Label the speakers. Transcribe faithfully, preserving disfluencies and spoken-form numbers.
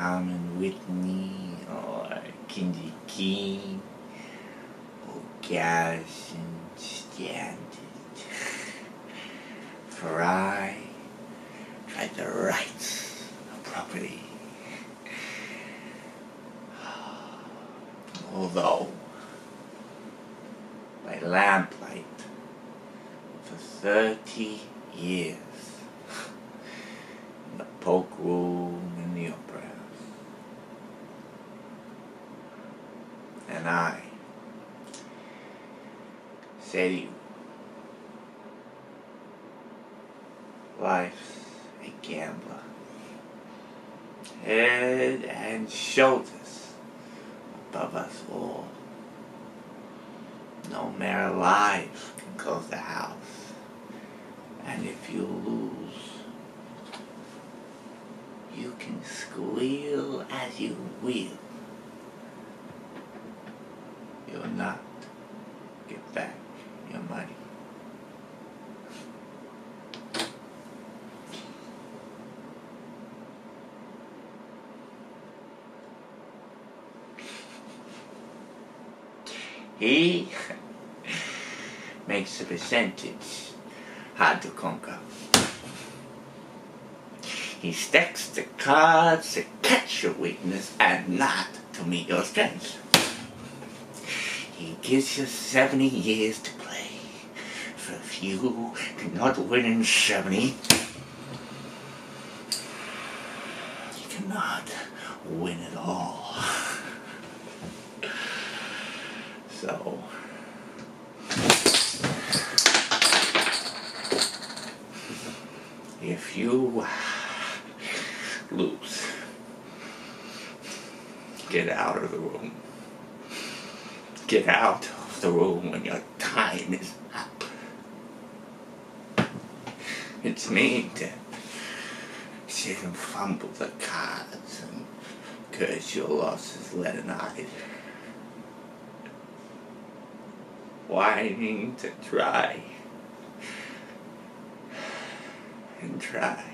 Speaker 1: Carmen Whitney or Kindy King or Garrison Standard. For I tried the rights of property. Although by lamplight for thirty years in the poke room in the opera house, and I say to you, life's a gambler, head and shoulders above us all. No mere life can close the house, and if you lose, you can squeal as you will. You'll not get back your money. He makes the percentage hard to conquer. He stacks the cards to catch your weakness and not to meet your strength. He gives you seventy years to play. For if you cannot win in seventy, you cannot win at all. So, if you lose, get out of the room. Get out of the room when your time is up. It's mean to sit and fumble the cards and curse your losses leaden-eyed, whining to try and try.